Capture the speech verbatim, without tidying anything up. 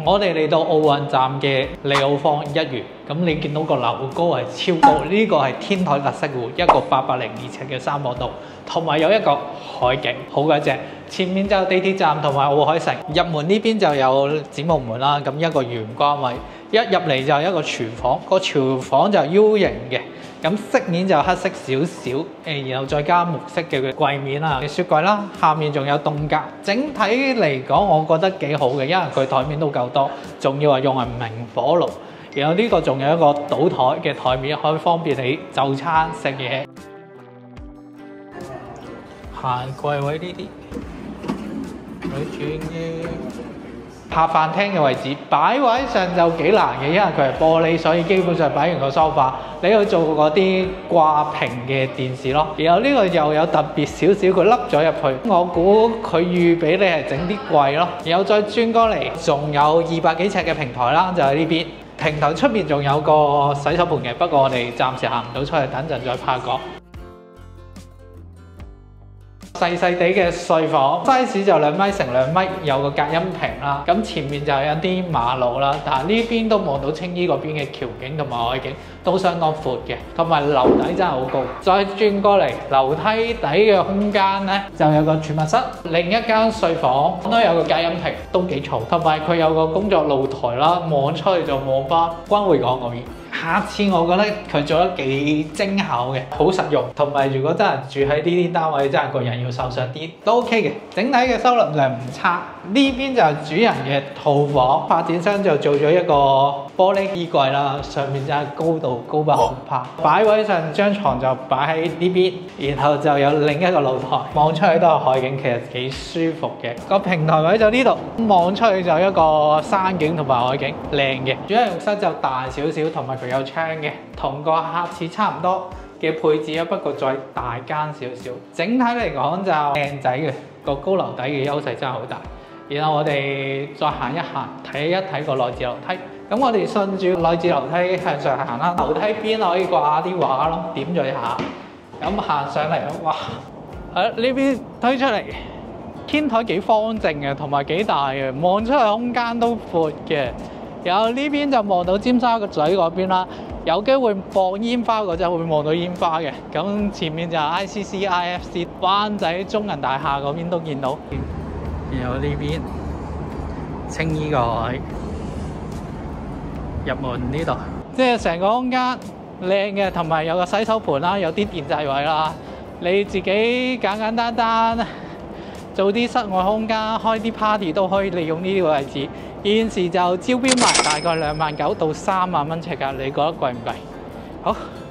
我哋嚟到奧運站嘅利奧坊一園，咁你見到個樓高係超高，呢、這個係天台特色湖，一個八百零二尺嘅三角道，同埋有一個海景，好鬼正。前面就有地鐵站同埋奧海城，入門呢邊就有展望門啦，咁一個玄關位，一入嚟就有一個廚房，個廚房就 U 型嘅。咁色面就黑色少少，誒，然後再加木色嘅櫃面啦，雪櫃啦，下面仲有凍格。整體嚟講，我覺得幾好嘅，因為佢台面都夠多，仲要係用係明火爐。然後呢個仲有一個倒台嘅台面，可以方便你就餐食嘢。行櫃位呢啲，佢轉嘅。客飯廳嘅位置擺位上就幾難嘅，因為佢係玻璃，所以基本上擺完個梳化，你要做嗰啲掛屏嘅電視咯。然後呢個又有特別少少，佢凹咗入去，我估佢預俾你係整啲櫃咯。然後再轉過嚟，仲有二百幾尺嘅平台啦，就喺呢邊。平台出面仲有個洗手盆嘅，不過我哋暫時行唔到出去，等陣再拍過。細細地嘅睡房 size 就兩米乘兩米，有個隔音屏啦。咁前面就有啲馬路啦，但係呢邊都望到青衣嗰邊嘅橋景同埋海景，都相當闊嘅。同埋樓底真係好高。再轉過嚟樓梯底嘅空間呢，就有個儲物室，另一間睡房都有個隔音屏，都幾嘈。同埋佢有個工作露台啦，望出去就望翻關匯港嗰邊。下次我覺得佢做得幾精巧嘅，好實用。同埋如果真係住喺呢啲單位，真係個人要瘦削啲都 OK 嘅。整體嘅收納量唔差。呢邊就係主人嘅套房，發展商就做咗一個玻璃衣櫃啦，上面就係高度高不可攀。擺位上張床就擺喺呢邊，然後就有另一個露台，望出去都係海景，其實幾舒服嘅。個平台位就呢度，望出去就一個山景同埋海景，靚嘅。主人浴室就大少少，同埋佢有窗嘅，同個客廁差唔多嘅配置啊，不過再大間少少。整體嚟講就靚仔嘅，個高樓底嘅優勢真係好大。然後我哋再行一行，睇一睇個內置樓梯。咁我哋順住內置樓梯向上行啦，樓梯邊可以掛下啲畫咯，點咗一下。咁行上嚟，哇！喺呢邊推出嚟，天台幾方正嘅，同埋幾大嘅，望出去空間都闊嘅。然後呢邊就望到尖沙咀嗰邊啦，有機會放煙花嗰陣會望到煙花嘅。咁前面就係 I C C、I F C、灣仔中銀大廈嗰邊都見到。然後呢邊青衣個海，入門呢度，即係成個空間靚嘅，同埋有個洗手盆啦，有啲電掣位啦，你自己簡簡單單做啲室外空間，開啲 party 都可以利用呢個位置。現時就招標賣大概兩萬九到三萬蚊尺價，你覺得貴唔貴？好。